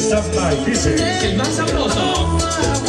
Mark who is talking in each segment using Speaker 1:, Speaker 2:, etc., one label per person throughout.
Speaker 1: stand-by, dice.
Speaker 2: El más sabroso.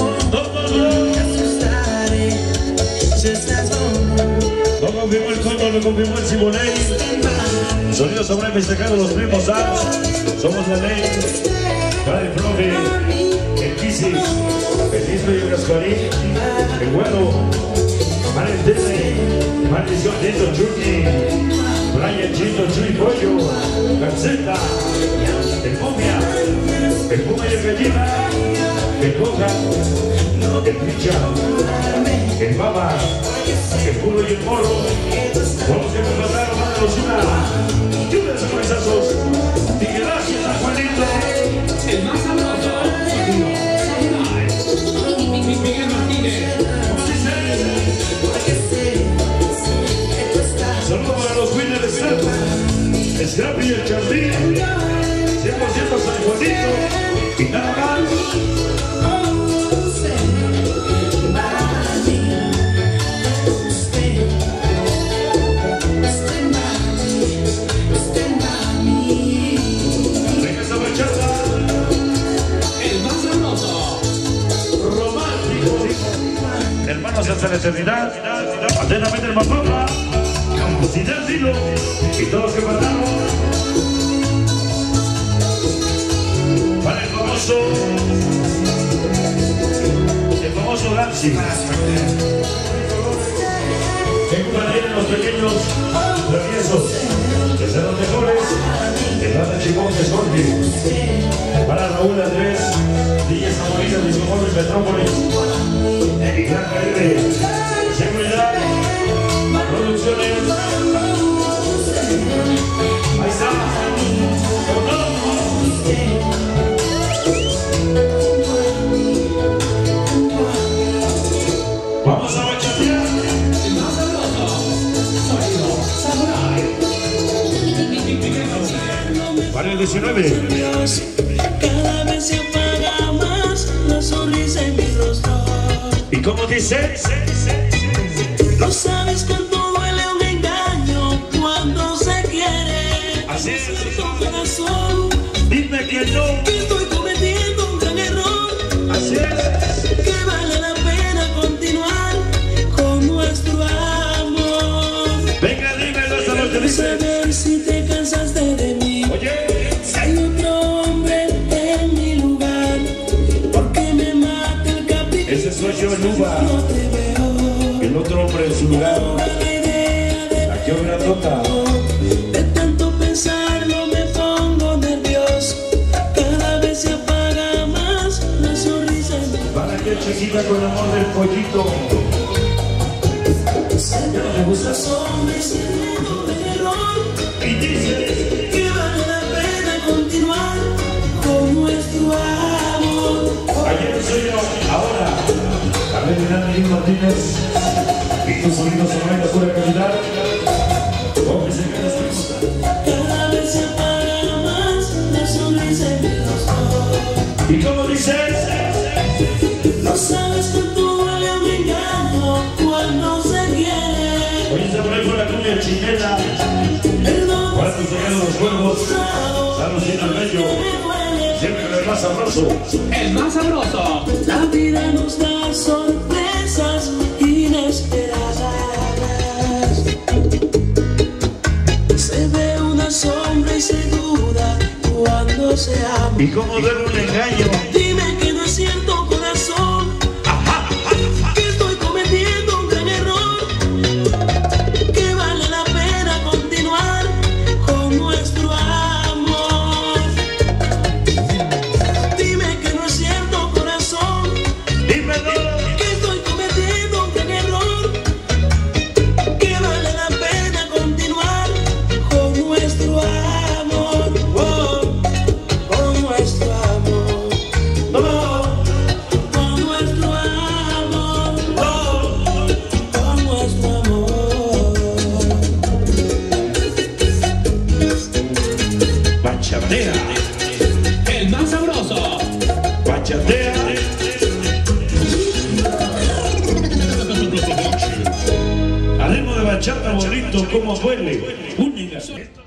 Speaker 1: No confirmó el Condo, no confirmó el Simonei. Sonido sobre festejado los primos Dance. Somos la ley. Para el profe, el Kisi, el Disco y el Gasparín, el Güero, para el Tele, Maldición Tito Chucky, Brian Chito Chuy Pollo, Ganceta, el Momia, el Puma y el Gallina, el Coca, el Picha, el Baba, el Puro y el Morro. Vamos a contratar, mándanos una lluvia de sorpresazos. Y gracias a Juanito.
Speaker 2: El más sabroso. Miguel Martínez.
Speaker 1: Saludos para los winners de Scrappy. Scrappy y el Chardín. 100% San Juanito. Y nada más. Hermanos hasta la eternidad, atentamente el Mapapa, sin decirlo, y todos los que faltaron, para el famoso Dancy, que comparten los pequeños traviesos, que sean los mejores, el Rata Chimón de Scorpio, para Raúl Andrés, Villas Amoritas de Socorro y Metrópolis, y Gran Caribe, Seguridad, Producciones. Ahí está. Vamos a bachatear.
Speaker 2: El más sabroso. Sonido Samurai.
Speaker 1: Para el 19.
Speaker 3: Cada vez se apaga más la sonrisa en mi rostro.
Speaker 1: ¿Y cómo dice?
Speaker 3: No sabes cuánto duele un engaño cuando se quiere.
Speaker 1: Así es.
Speaker 3: Tu corazón.
Speaker 1: Dime que no.
Speaker 3: Que estoy cometiendo un gran error.
Speaker 1: Así es.
Speaker 3: Que vale la pena continuar con nuestro amor.
Speaker 1: Venga, dímelo hasta lo que dice.
Speaker 3: Saber si te cansaste de mí.
Speaker 1: Oye.
Speaker 3: Si hay otro hombre en mi lugar, porque me mata el capricho.
Speaker 1: Ese soy yo, Luba.
Speaker 3: No te veo.
Speaker 1: El otro hombre en su lugar.
Speaker 3: La idea de
Speaker 1: Aquí una tota.
Speaker 3: De tanto pensarlo me pongo nervioso. Cada vez se apaga más la sonrisa en mi
Speaker 1: Para que chiquita con amor del pollito.
Speaker 3: Ya no me gusta hombres y el error.
Speaker 1: Y dice.
Speaker 3: Que vale la pena continuar con nuestro amor.
Speaker 1: Ayer soy yo, ahora. También me dan Miguel Martínez. Y tus sonidos son de pura calidad. ¿Cómo se queda su
Speaker 3: Cada vez se apaga más la sonrisa en mi rostro.
Speaker 1: ¿Y cómo dices?
Speaker 3: No sabes cuánto duele un engaño cuando se quiere.
Speaker 1: Oye, se por ahí con la cumbia chinela.
Speaker 3: Perdón,
Speaker 1: Para tus regalos los cuervos. Salud sin al bello. Siempre con el más sabroso.
Speaker 2: El más sabroso.
Speaker 3: la vida nos da sorpresas inesperadas. Se ve una sombra y se duda cuando se ama.
Speaker 1: ¿Y cómo duele un engaño?
Speaker 3: Dime que no es cierto, corazón, que estoy cometiendo un gran error, que vale la pena continuar con nuestro amor. Dime que no es cierto, corazón,
Speaker 1: Dímelo.
Speaker 3: que estoy cometiendo un gran error, que vale la pena continuar con nuestro amor. Oh, con nuestro amor. Oh, con nuestro amor. Oh, con nuestro amor.
Speaker 1: Bachatea.
Speaker 2: El más sabroso.
Speaker 1: Bachatea. A ritmo de bachata bonito, como duele. Un